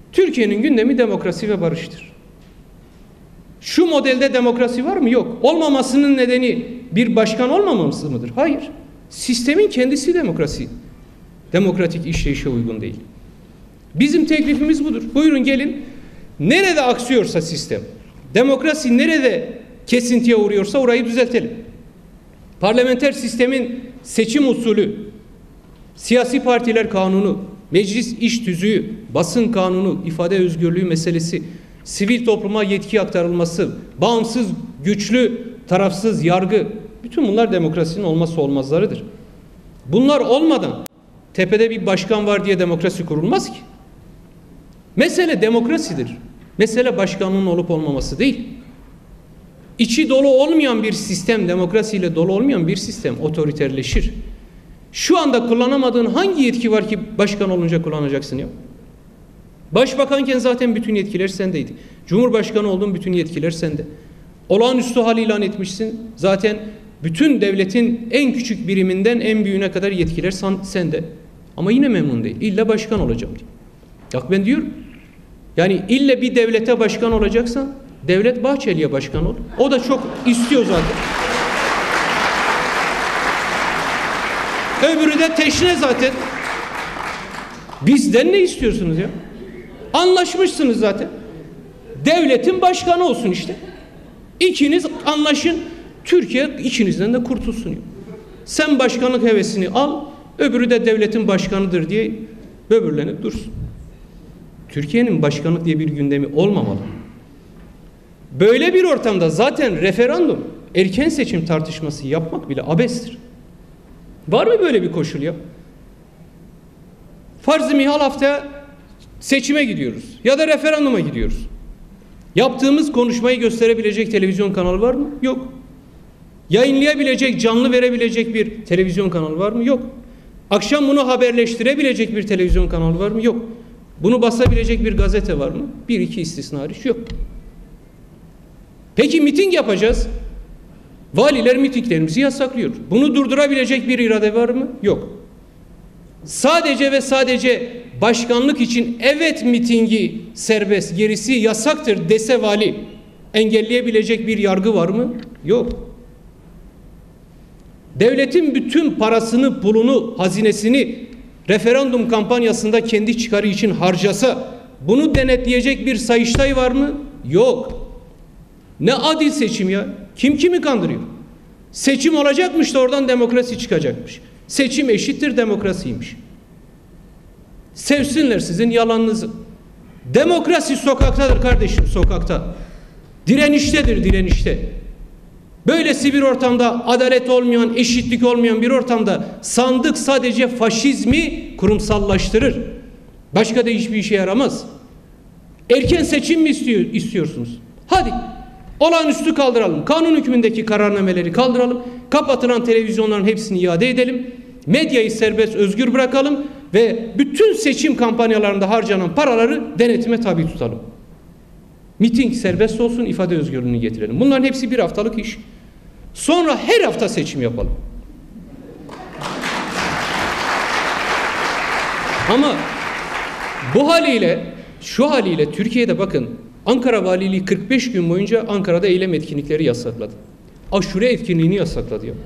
Türkiye'nin gündemi demokrasi ve barıştır. Şu modelde demokrasi var mı? Yok. Olmamasının nedeni bir başkan olmaması mıdır? Hayır. Sistemin kendisi demokrasi. Demokratik işleyişe uygun değil. Bizim teklifimiz budur. Buyurun gelin. Nerede aksıyorsa sistem, demokrasi nerede kesintiye uğruyorsa orayı düzeltelim. Parlamenter sistemin seçim usulü, siyasi partiler kanunu, meclis iş tüzüğü, basın kanunu, ifade özgürlüğü meselesi, sivil topluma yetki aktarılması, bağımsız, güçlü, tarafsız yargı, bütün bunlar demokrasinin olmazsa olmazlarıdır. Bunlar olmadan tepede bir başkan var diye demokrasi kurulmaz ki. Mesele demokrasidir. Mesele başkanlığın olup olmaması değil. İçi dolu olmayan bir sistem, demokrasiyle dolu olmayan bir sistem otoriterleşir. Şu anda kullanamadığın hangi yetki var ki başkan olunca kullanacaksın ya? Başbakanken zaten bütün yetkiler sendeydi. Cumhurbaşkanı oldun, bütün yetkiler sende. Olağanüstü hal ilan etmişsin. Zaten bütün devletin en küçük biriminden en büyüğüne kadar yetkiler sende. Ama yine memnun değil. İlla başkan olacağım diyor. Bak ben diyorum. Yani illa bir devlete başkan olacaksan Devlet Bahçeli'ye başkan ol. O da çok istiyor zaten. Öbürü de teşne zaten. Bizden ne istiyorsunuz ya? Anlaşmışsınız zaten. Devletin başkanı olsun işte. İkiniz anlaşın. Türkiye ikinizden de kurtulsun. Sen başkanlık hevesini al. Öbürü de devletin başkanıdır diye böbürlenip dursun. Türkiye'nin başkanlık diye bir gündemi olmamalı. Böyle bir ortamda zaten referandum, erken seçim tartışması yapmak bile abestir. Var mı böyle bir koşul ya? Farz-ı mihal haftaya seçime gidiyoruz ya da referanduma gidiyoruz. Yaptığımız konuşmayı gösterebilecek televizyon kanalı var mı? Yok. Yayınlayabilecek, canlı verebilecek bir televizyon kanalı var mı? Yok. Akşam bunu haberleştirebilecek bir televizyon kanalı var mı? Yok. Bunu basabilecek bir gazete var mı? Bir iki istisna hariç yok. Peki miting yapacağız. Valiler mitinglerimizi yasaklıyor. Bunu durdurabilecek bir irade var mı? Yok. Sadece ve sadece başkanlık için evet mitingi serbest, gerisi yasaktır dese vali, engelleyebilecek bir yargı var mı? Yok. Devletin bütün parasını, pulunu, hazinesini referandum kampanyasında kendi çıkarı için harcasa bunu denetleyecek bir Sayıştay var mı? Yok. Ne adil seçim ya? Kim kimi kandırıyor? Seçim olacakmış da oradan demokrasi çıkacakmış. Seçim eşittir demokrasiymiş. Sevsinler sizin yalanınızı. Demokrasi sokaktadır kardeşim, sokakta. Direniştedir, direnişte. Böylesi bir ortamda adalet olmayan, eşitlik olmayan bir ortamda sandık sadece faşizmi kurumsallaştırır. Başka da hiçbir işe yaramaz. Erken seçim mi istiyorsunuz? Hadi. Olağanüstü kaldıralım. Kanun hükmündeki kararnameleri kaldıralım. Kapatılan televizyonların hepsini iade edelim. Medyayı serbest, özgür bırakalım ve bütün seçim kampanyalarında harcanan paraları denetime tabi tutalım. Miting serbest olsun, ifade özgürlüğünü getirelim. Bunların hepsi bir haftalık iş. Sonra her hafta seçim yapalım. Ama bu haliyle, şu haliyle Türkiye'de bakın, Ankara Valiliği 45 gün boyunca Ankara'da eylem etkinlikleri yasakladı. Aşure etkinliğini yasakladı ya.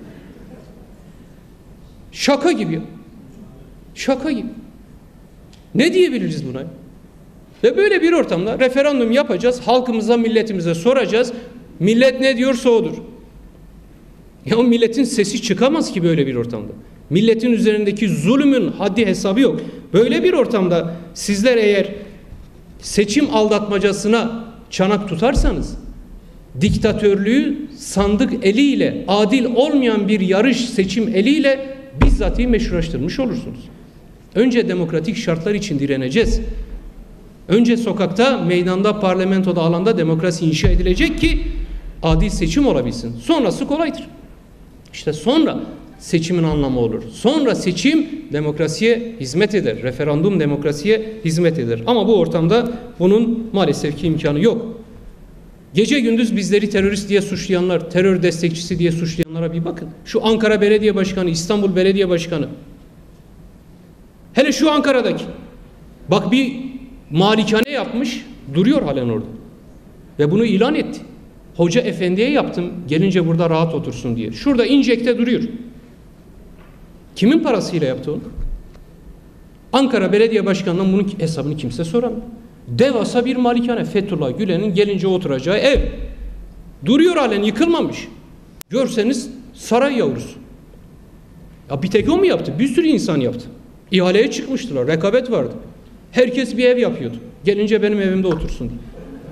Şaka gibi ya. Şaka gibi. Ne diyebiliriz buna? Ve böyle bir ortamda referandum yapacağız. Halkımıza, milletimize soracağız. Millet ne diyorsa odur. Ya o milletin sesi çıkamaz ki böyle bir ortamda. Milletin üzerindeki zulmün haddi hesabı yok. Böyle bir ortamda sizler eğer seçim aldatmacasına çanak tutarsanız, diktatörlüğü sandık eliyle, adil olmayan bir yarış seçim eliyle bizzatihi meşrulaştırmış olursunuz. Önce demokratik şartlar için direneceğiz. Önce sokakta, meydanda, parlamentoda, alanda demokrasi inşa edilecek ki adil seçim olabilsin. Sonrası kolaydır. İşte sonra seçimin anlamı olur. Sonra seçim demokrasiye hizmet eder. Referandum demokrasiye hizmet eder. Ama bu ortamda bunun maalesef ki imkanı yok. Gece gündüz bizleri terörist diye suçlayanlar, terör destekçisi diye suçlayanlara bir bakın. Şu Ankara Belediye Başkanı, İstanbul Belediye Başkanı. Hele şu Ankara'daki. Bak bir malikane yapmış, duruyor halen orada. Ve bunu ilan etti. Hoca efendiye yaptım, gelince burada rahat otursun diye. Şurada incekte duruyor. Kimin parasıyla yaptı onu? Ankara Belediye Başkanı'nın bunun hesabını kimse soramıyor. Devasa bir malikane, Fethullah Gülen'in gelince oturacağı ev. Duruyor halen, yıkılmamış. Görseniz saray yavrusu. Ya bir tek o mu yaptı? Bir sürü insan yaptı. İhaleye çıkmıştılar, rekabet vardı. Herkes bir ev yapıyordu. Gelince benim evimde otursun diye.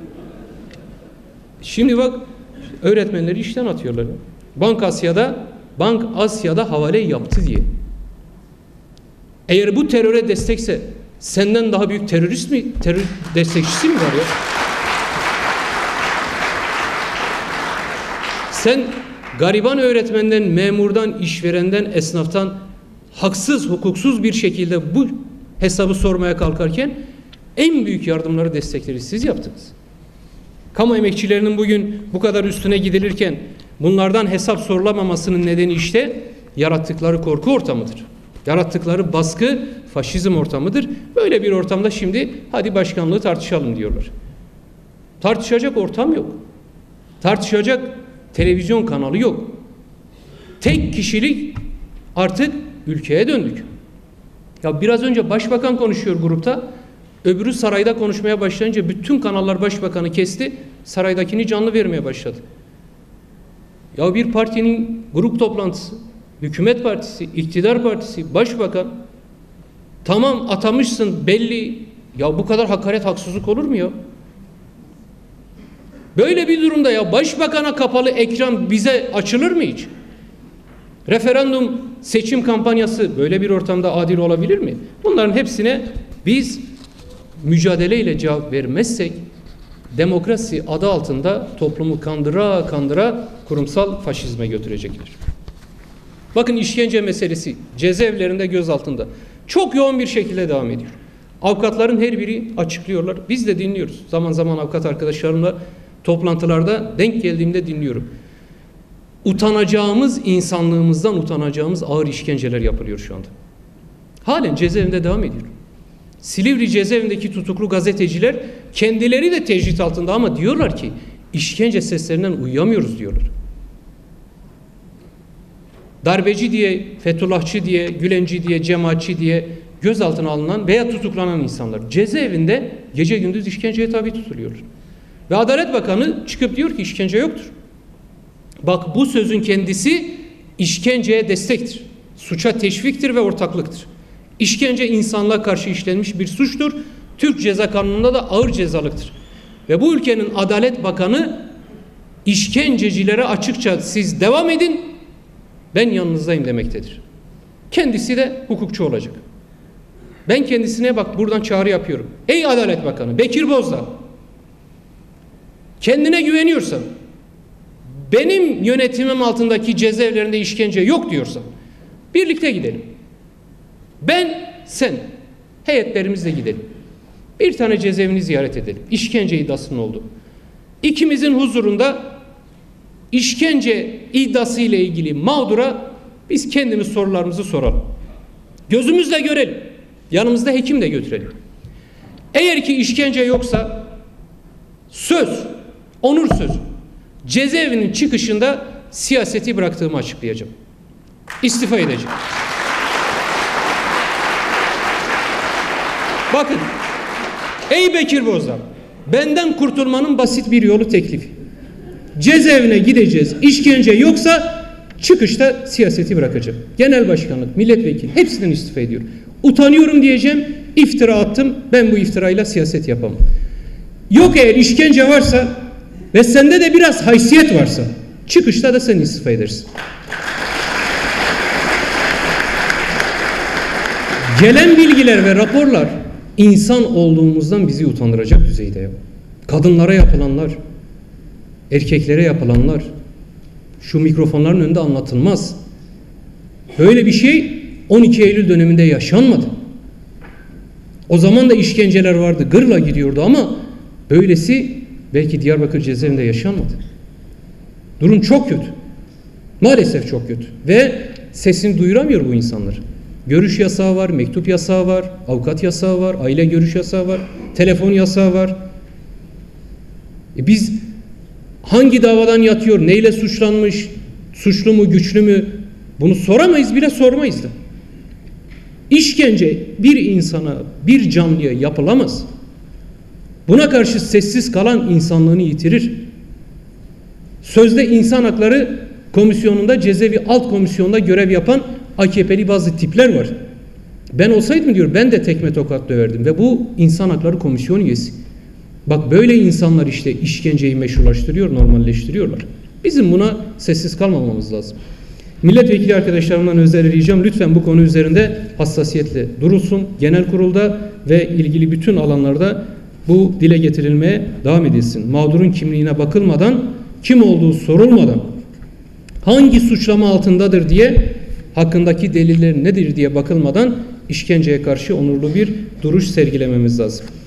Şimdi bak, öğretmenleri işten atıyorlar. Bank Asya'da havale yaptı diye. Eğer bu teröre destekse senden daha büyük terörist mi, terör destekçisi mi var ya? Sen gariban öğretmenden, memurdan, işverenden, esnaftan haksız, hukuksuz bir şekilde bu hesabı sormaya kalkarken en büyük yardımları, destekleri siz yaptınız. Kamu emekçilerinin bugün bu kadar üstüne gidilirken bunlardan hesap sorulamamasının nedeni işte yarattıkları korku ortamıdır. Yarattıkları baskı, faşizm ortamıdır. Böyle bir ortamda şimdi hadi başkanlığı tartışalım diyorlar. Tartışacak ortam yok. Tartışacak televizyon kanalı yok. Tek kişilik artık ülkeye döndük. Ya biraz önce başbakan konuşuyor grupta. Öbürü sarayda konuşmaya başlayınca bütün kanallar başbakanı kesti. Saraydakini canlı vermeye başladı. Ya bir partinin grup toplantısı, hükümet partisi, iktidar partisi, başbakan, tamam atamışsın belli. Ya bu kadar hakaret, haksızlık olur mu ya? Böyle bir durumda ya başbakana kapalı ekran bize açılır mı hiç? Referandum, seçim kampanyası böyle bir ortamda adil olabilir mi? Bunların hepsine biz mücadeleyle cevap vermezsek demokrasi adı altında toplumu kandıra kandıra kurumsal faşizme götürecekler. Bakın işkence meselesi cezaevlerinde, gözaltında çok yoğun bir şekilde devam ediyor. Avukatların her biri açıklıyorlar. Biz de dinliyoruz. Zaman zaman avukat arkadaşlarımla toplantılarda denk geldiğimde dinliyorum. Utanacağımız, insanlığımızdan utanacağımız ağır işkenceler yapılıyor şu anda. Halen cezaevinde devam ediyor. Silivri cezaevindeki tutuklu gazeteciler kendileri de tecrit altında ama diyorlar ki işkence seslerinden uyuyamıyoruz diyorlar. Darbeci diye, Fethullahçı diye, Gülenci diye, cemaatçi diye gözaltına alınan veya tutuklanan insanlar cezaevinde gece gündüz işkenceye tabi tutuluyorlar. Ve Adalet Bakanı çıkıp diyor ki işkence yoktur. Bak bu sözün kendisi işkenceye destektir. Suça teşviktir ve ortaklıktır. İşkence insanlığa karşı işlenmiş bir suçtur. Türk Ceza Kanunu'nda da ağır cezalıktır. Ve bu ülkenin Adalet Bakanı işkencecilere açıkça siz devam edin, ben yanınızdayım demektedir. Kendisi de hukukçu olacak. Ben kendisine bak buradan çağrı yapıyorum. Ey Adalet Bakanı Bekir Bozdağ, kendine güveniyorsan, benim yönetimim altındaki cezaevlerinde işkence yok diyorsan birlikte gidelim. Ben, sen, heyetlerimizle gidelim. Bir tane cezaevini ziyaret edelim. İşkence iddiasının olduğu. İkimizin huzurunda işkence iddiası ile ilgili mağdura biz kendimiz sorularımızı soralım. Gözümüzle görelim. Yanımızda hekim de götürelim. Eğer ki işkence yoksa söz, onur sözü, cezaevinin çıkışında siyaseti bıraktığımı açıklayacağım. İstifa edeceğim. Bakın, ey Bekir Bozdağ, benden kurtulmanın basit bir yolu teklifi. Cezaevine gideceğiz, işkence yoksa çıkışta siyaseti bırakacağım. Genel başkanlık, milletvekili hepsinden istifa ediyorum. Utanıyorum diyeceğim, iftira attım, ben bu iftirayla siyaset yapamam. Yok eğer işkence varsa ve sende de biraz haysiyet varsa çıkışta da sen istifa edersin. Gelen bilgiler ve raporlar insan olduğumuzdan bizi utandıracak düzeyde ya. Kadınlara yapılanlar, erkeklere yapılanlar şu mikrofonların önünde anlatılmaz. Böyle bir şey 12 Eylül döneminde yaşanmadı. O zaman da işkenceler vardı, gırla gidiyordu ama böylesi belki Diyarbakır cezaevinde yaşanmadı. Durum çok kötü. Maalesef çok kötü. Ve sesini duyuramıyor bu insanlar. Görüş yasağı var, mektup yasağı var, avukat yasağı var, aile görüş yasağı var. Telefon yasağı var. Biz hangi davadan yatıyor, neyle suçlanmış, suçlu mu, güçlü mü, bunu soramayız, bile sormayız da. İşkence bir insana, bir canlıya yapılamaz. Buna karşı sessiz kalan insanlığını yitirir. Sözde İnsan Hakları Komisyonu'nda, cezaevi alt komisyonunda görev yapan AKP'li bazı tipler var. Ben olsaydım diyor, ben de tekme tokat döverdim ve bu İnsan Hakları Komisyonu üyesi. Bak böyle insanlar işte işkenceyi meşrulaştırıyor, normalleştiriyorlar. Bizim buna sessiz kalmamamız lazım. Milletvekili arkadaşlarımdan özel ricam, lütfen bu konu üzerinde hassasiyetle durulsun. Genel kurulda ve ilgili bütün alanlarda bu dile getirilmeye devam edilsin. Mağdurun kimliğine bakılmadan, kim olduğu sorulmadan, hangi suçlama altındadır diye, hakkındaki deliller nedir diye bakılmadan işkenceye karşı onurlu bir duruş sergilememiz lazım.